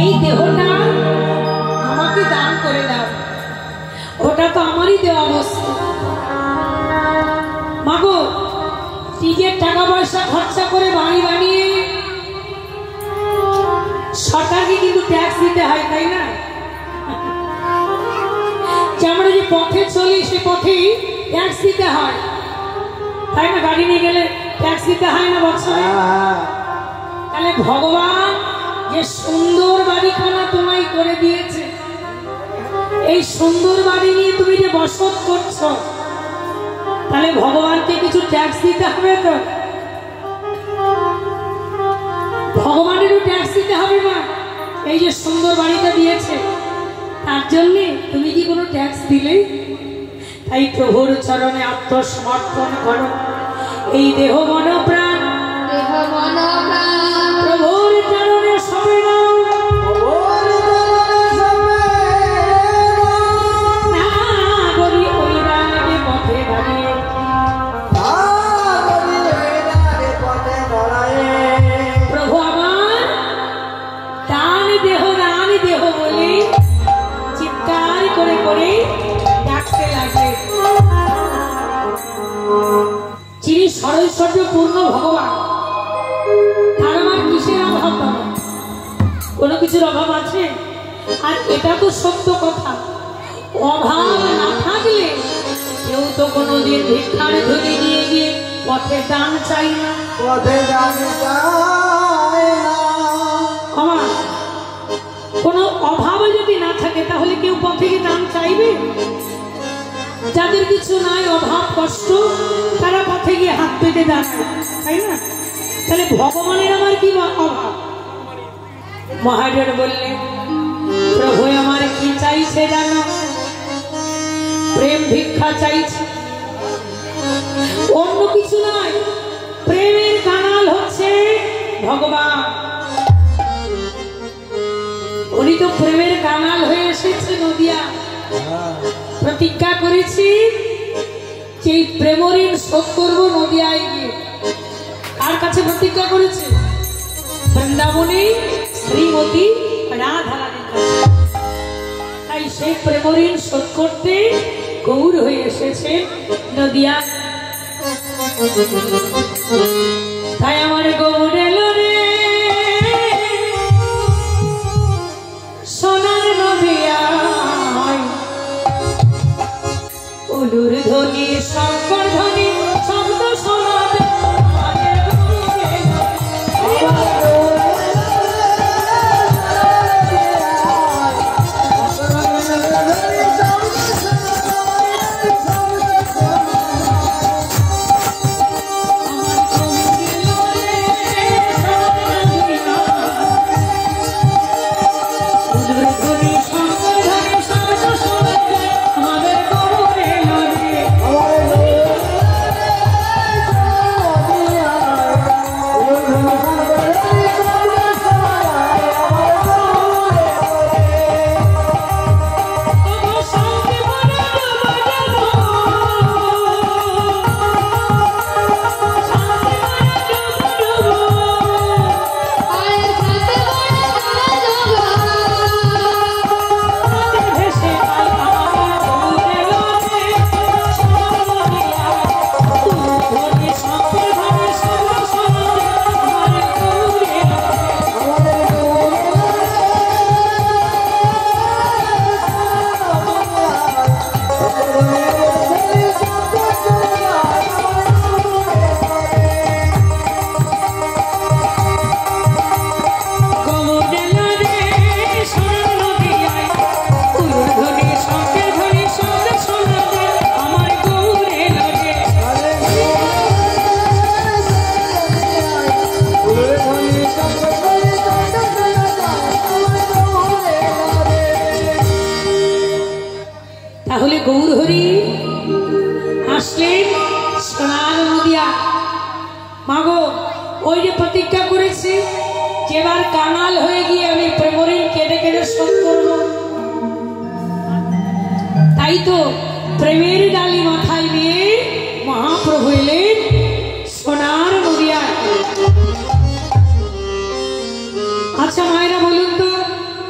এই দেহটা আমাকে দান করে দাও, ওটা তো আমারই দেওয়া বস্তু। মাগো, নিজের টাকা পয়সা খরচা করে বাড়ি বানিয়ে সরকারকে কিন্তু ট্যাক্স দিতে হয়, তাই না? যে আমরা যে পথে চলি সে পথেই ট্যাক্স দিতে হয়, তাই না? গাড়ি নিয়ে গেলে ট্যাক্স দিতে হয় না বছরে? তাহলে ভগবান যে সুন্দর বাড়িখানা তোমায় করে দিয়েছে, এই সুন্দর বাড়ি নিয়ে তুমি যে বসত করছো, তাহলে ভগবানকে কিছু ট্যাক্স দিতে হবে তো? ভগবানেরও ট্যাক্স দিতে হবে না? এই যে সুন্দর বাড়িটা দিয়েছে তার জন্যে তুমি কি কোনো ট্যাক্স দিলে? তাই প্রভুর চরণে আত্মসমর্পণ করো, এই দেহ মন প্রাণ প্রভুর চরণে সবে নাও। প্রভু আমার দান দেহ দান দেহ বলে চিৎকার করে করে ডাকতে লাগে। যিনি সরৈশ্বর্য পূর্ণ ভগবান, তার আমার কিসের অভাব পাবে? কোনো কিছুর অভাব আছে? আর এটা তো সত্য কথা, অভাব না থাকলে কেউ তো কোনোদিন ভিক্ষার ধরে নিয়ে গিয়ে পথে দান চাই না। কোনো অভাব যদি না থাকে তাহলে কেউ পথে গিয়ে দান চাইবে? যাদের কিছু নাই, অভাব কষ্ট, তারা পথে গিয়ে হাত পেতে দাঁড়ায়, তাই না? তাহলে ভগবানের আমার কি অভাব? মহাজন বললেন, প্রভু আমার কি চাইছে জানো? প্রেম ভিক্ষা চাইছে, অন্য কিছু নয়। প্রেমের কানাল হচ্ছে ভগবান। উনি তো প্রেমের কানাল হয়ে এসেছে নদিয়া। প্রতিজ্ঞা করেছি যে প্রেম ঋণ শোধ করবো নদিয়ায় গিয়ে। কার কাছে প্রতিজ্ঞা করেছে? বৃন্দাবনে শ্রীমতী রাধারানীর কাছে। তাই সেই প্রেম ঋণ শোধ করতে গৌর হয়ে এসেছে নদিয়া। তাই আমার গৌর এলো রে সোনার নদিয়ায়, উলুর ধ্বনি শঙ্কর ধ্বনি শব্দ শোনাবে। তাহলে গৌর হরি আসলেন সোনার নদিয়া। মাগো, ওই যে প্রতিজ্ঞা করেছি যেবার কানাল হয়ে গিয়ে আমি প্রেম ঋণ কেটে কেটে শোধ করব, তাই তো প্রেমের ডালি মাথায় নিয়ে মহাপ্রভু এলেন সোনার নদিয়া। আচ্ছা মায়েরা বলুন তো,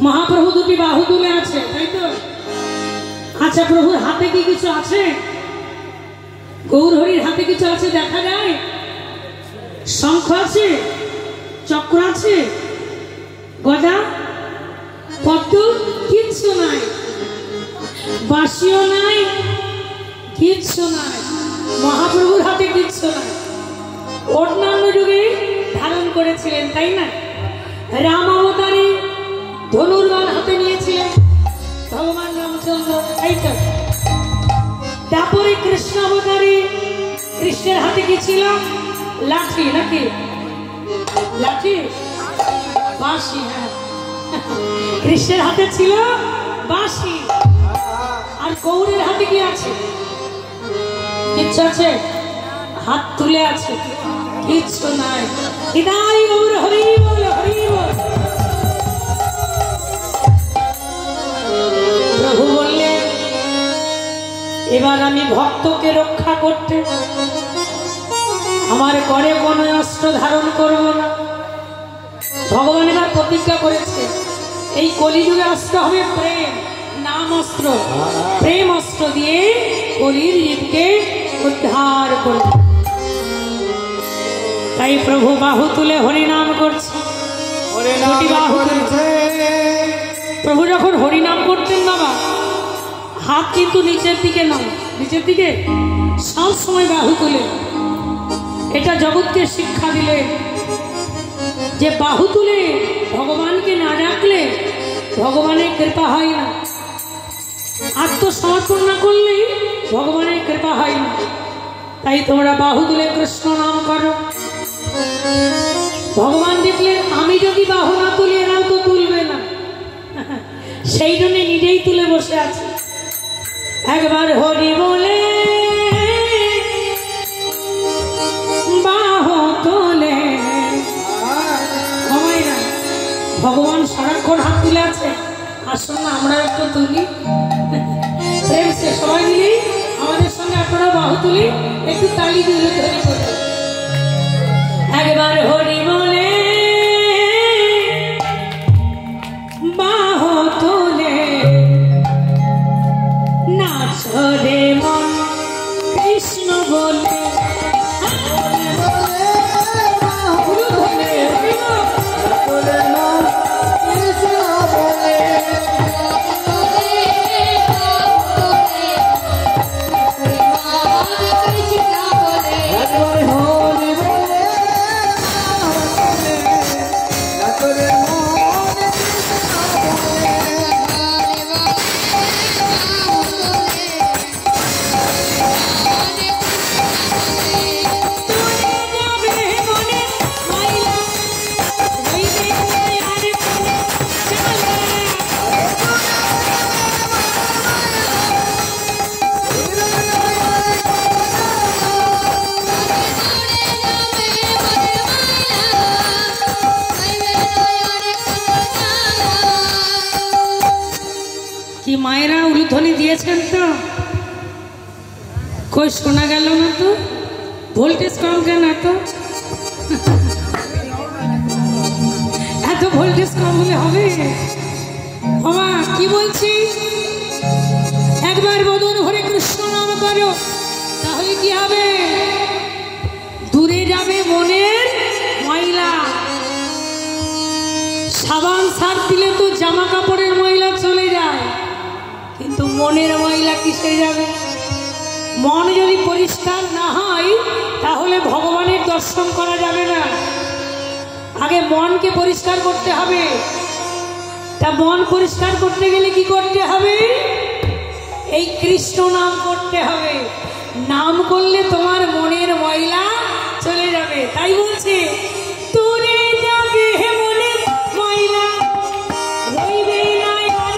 মহাপ্রভু দুটি বাহু তুলে আছে, তাই তো? আচ্ছা, প্রভুর হাতে কি কিছু আছে? গৌর হরির হাতে কিছু আছে দেখা যায়? শঙ্খ আছে, চক্র আছে, গদা পদ্ম কিচ্ছু নাই, বাঁশিও নাই, কিচ্ছু নাই। মহাপ্রভুর হাতে কিচ্ছু নাই। অন্যান্য যুগে ধারণ করেছিলেন, তাই না? রাম অবতারে ধনুর্বাণ হাতে নিয়েছিলেন ভগবান রামচন্দ্র, তাই তো? তারপরে কৃষ্ণ অবতারে কৃষ্ণের হাতে কি ছিল? লাঠি, নাকি? লাঠি, বাঁশি। হ্যাঁ, কৃষ্ণের হাতে ছিল বাঁশি। আর গৌরের হাতে কি আছে? কিচ্ছু আছে? হাত তুলে আছে, কিচ্ছু নাই। হৃদয় গৌর হরি বল, হরি বল। প্রভু বললেন, এবার আমি ভক্তকে রক্ষা করতে আমার করে কোনো অস্ত্র ধারণ করব না। ভগবান এবার প্রতিজ্ঞা করেছে, এই কলিযুগে অস্ত্র হবে প্রেম, নাম অস্ত্র। প্রেম অস্ত্র দিয়ে কলির জীবকে উদ্ধার করবে। তাই প্রভু বাহু তুলে হরিনাম করছে। প্রভু যখন হরিনাম করতেন বাবা, হাত কিন্তু নিচের দিকে নয়, নিচের দিকে সব সময় বাহু তুলে। এটা জগৎকে শিক্ষা দিলে যে বাহু তুলে ভগবানকে না ডাকলে ভগবানের কৃপা হয় না। আত্মসমর্পণ না করলে ভগবানের কৃপা হয় না। তাই তোমরা বাহু তুলে কৃষ্ণ নাম করো। ভগবান দেখলেন আমি যদি বাহু না তুলি এরাও তো তুলবে না, সেই জন্য নিজেই তুলে বসে আছে। একবার হরি বলে বাহু তোলে, ভগবান সারাক্ষণ হাত তুলে আছে। আসুন না আমরা একটু তুলি, প্রেম সে সবাই মিলেই আমাদের সঙ্গে আপনারা বাহু তুলি, একটু তালি দিলে ধরে করে। একবার হরি বলে বাহু তোলে, নাচ রে মন কৃষ্ণ বলে। মায়েরা উলুধ্বনি দিয়েছেন তো? কই শোনা গেল না তো? ভোল্টেজ কম কেন? এত ভোল্টেজ কম হলে হবে? বাবা কি বলছি, একবার বদন ভরে কৃষ্ণ নাম করো, তাহলে কি হবে? দূরে যাবে মনের ময়লা। সাবান সার দিলে তো জামা কাপড়ের ময়লা চলে যায়, কিন্তু মনের ময়লা কিসে যাবে? মন যদি পরিষ্কার না হয় তাহলে ভগবানের দর্শন করা যাবে না। আগে মনকে পরিষ্কার করতে হবে। তা মন পরিষ্কার করতে গেলে কি করতে হবে? এই কৃষ্ণ নাম করতে হবে। নাম করলে তোমার মনের ময়লা চলে যাবে। তাই বলছে তুলে যাবে মনের ময়লা, রইবে না আর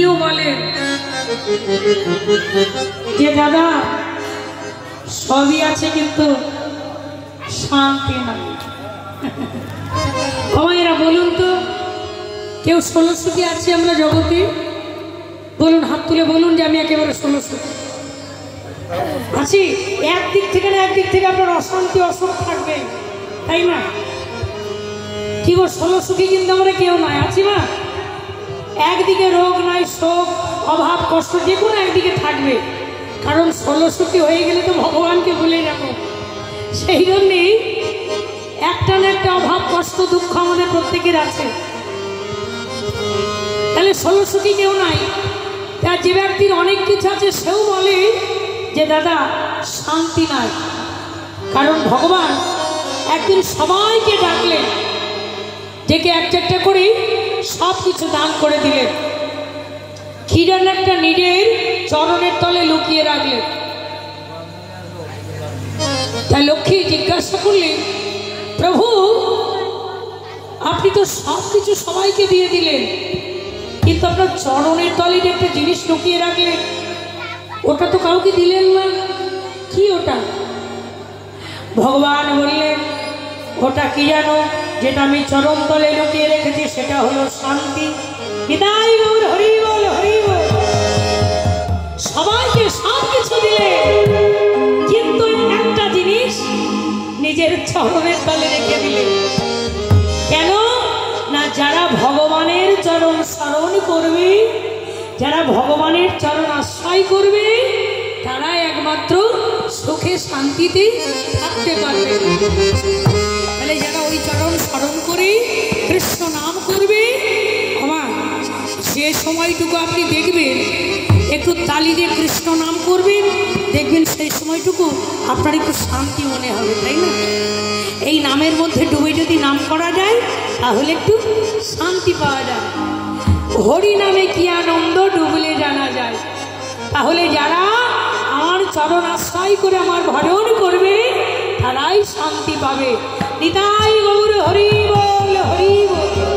কেউ বলেন যে দাদা সবই আছে কিন্তু শান্তি নাই। এরা বলুন তো, কেউ 16 সুখী আছে আমরা জগতে? বলুন, হাত তুলে বলুন যে আমি একেবারে 16 সুখী আছি। একদিক থেকে না একদিক থেকে আপনার অশান্তি অসুখ থাকবে, তাই না? কি গো, 16 সুখী কিন্তু আমরা কেউ নাই, আছি না? একদিকে রোগ নাই, শোক, অভাব, কষ্ট যে কোনো একদিকে থাকবে। কারণ 16 সুখী হয়ে গেলে তো ভগবানকে ভুলে যাবো। সেই জন্যেই একটা না একটা অভাব, কষ্ট, দুঃখ আমাদের প্রত্যেকের আছে। তাহলে 16 সুখী কেউ নাই। তা যে ব্যক্তির অনেক কিছু আছে সেও বলে যে দাদা শান্তি নাই। কারণ ভগবান একদিন সবাইকে ডাকলেন, ডেকে একটা একটা করে সব কিছু দান করে দিলেন। ক্ষীরান একটা নিজের চরণের তলে লুকিয়ে রাখলেন। তাই লক্ষ্মী জিজ্ঞাসা করলেন, প্রভু আপনি তো সব কিছু সবাইকে দিয়ে দিলেন, কিন্তু আপনার চরণের তলে একটা জিনিস লুকিয়ে রাখলেন, ওটা তো কাউকে দিলেন না, কি ওটা? ভগবান বললেন, ওটা কি জানো? যেটা আমি চরণ তলে লুকিয়ে রেখেছি সেটা হলো শান্তি। বিদায় গৌর, হরি বল, হরি বল। সবাইকে সব কিছু দিলে, কিন্তু একটা জিনিস নিজের চরণের তলে রেখে দিলে। কেন না, যারা ভগবানের চরণ স্মরণ করবে, যারা ভগবানের চরণ আশ্রয় করবে, তারা একমাত্র সুখে শান্তিতে থাকতে পারবে। তাহলে যারা ওই চরণ স্মরণ করে কৃষ্ণ নাম করবে, আমার সে সময়টুকু আপনি দেখবেন, একটু তালি দিয়ে কৃষ্ণ নাম করবেন, দেখবেন সেই সময়টুকু আপনার একটু শান্তি মনে হবে, তাই না? এই নামের মধ্যে ডুবে যদি নাম করা যায় তাহলে একটু শান্তি পাওয়া যায়। হরি নামে কি আনন্দ ডুবলে জানা যায়। তাহলে যারা আমার চরণ আশ্রয় করে আমার ভজন করবে তারাই শান্তি পাবে। নিতাই গৌর, হরি বল, হরি বল।